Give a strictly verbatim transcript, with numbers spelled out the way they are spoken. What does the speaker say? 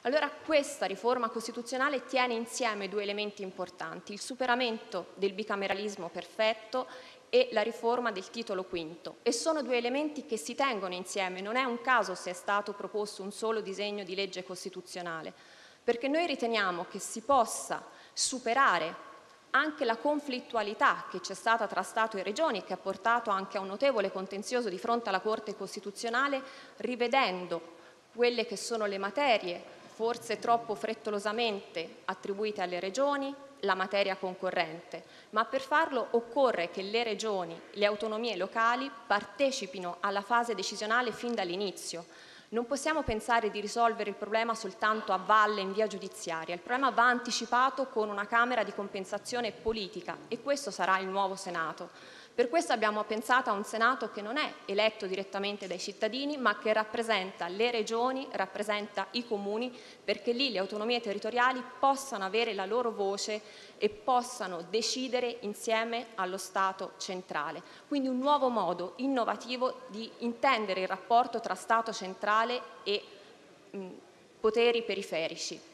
Allora questa riforma costituzionale tiene insieme due elementi importanti: il superamento del bicameralismo perfetto e la riforma del titolo quinto, e sono due elementi che si tengono insieme. Non è un caso se è stato proposto un solo disegno di legge costituzionale, perché noi riteniamo che si possa superare anche la conflittualità che c'è stata tra Stato e Regioni, che ha portato anche a un notevole contenzioso di fronte alla Corte Costituzionale, rivedendo quelle che sono le materie forse troppo frettolosamente attribuite alle Regioni, la materia concorrente, ma per farlo occorre che le Regioni, le autonomie locali partecipino alla fase decisionale fin dall'inizio. Non possiamo pensare di risolvere il problema soltanto a valle in via giudiziaria. Il problema va anticipato con una Camera di compensazione politica, e questo sarà il nuovo Senato. Per questo abbiamo pensato a un Senato che non è eletto direttamente dai cittadini, ma che rappresenta le regioni, rappresenta i comuni, perché lì le autonomie territoriali possano avere la loro voce e possano decidere insieme allo Stato centrale. Quindi un nuovo modo innovativo di intendere il rapporto tra Stato centrale e mh, poteri periferici.